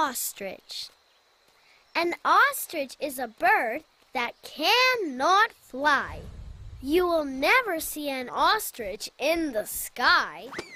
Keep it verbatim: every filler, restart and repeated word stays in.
ostrich. An ostrich is a bird that cannot fly. You will never see an ostrich in the sky.